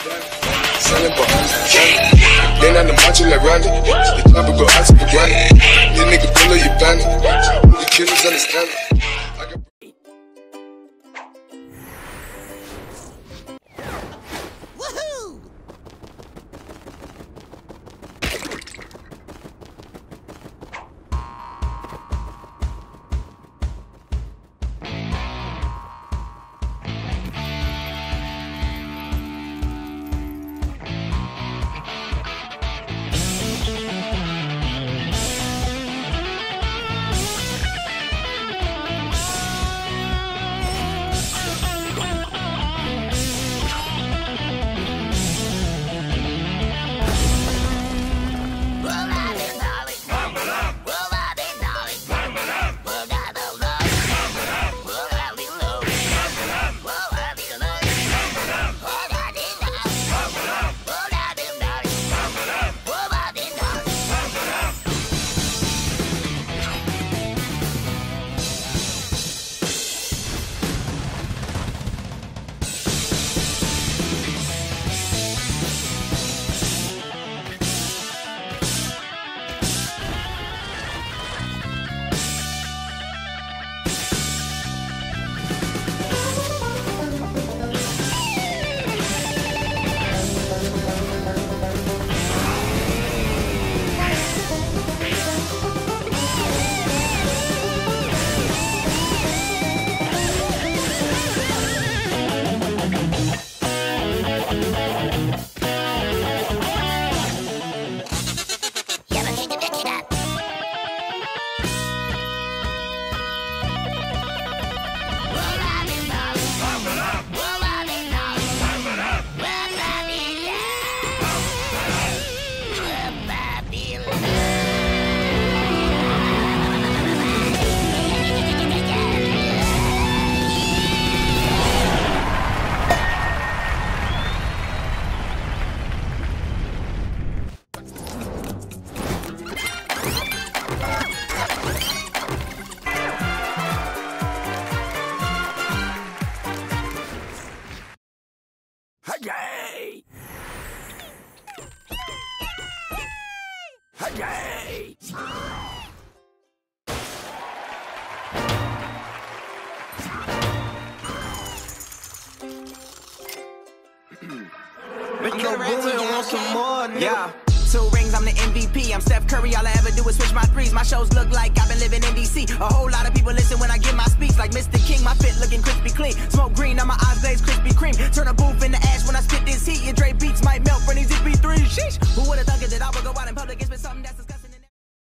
Selling behind the counter. Then on the macho like Randy. The chopper go out to the granny. This nigga pull up your bandit. The killers understand it. Yeah. 2 rings, I'm the MVP. I'm Steph Curry, all I ever do is switch my threes. My shows look like I've been living in DC. A whole lot of people listen when I give my speech. Like Mr. King, my fit looking crispy clean. Smoke green, now my eyes blaze Krispy Kreme. Turn a booth into ash when I spit this heat. Your Dre beats might melt for these EP3. Sheesh. Who would've thunk it that I would go out in public and spit something that's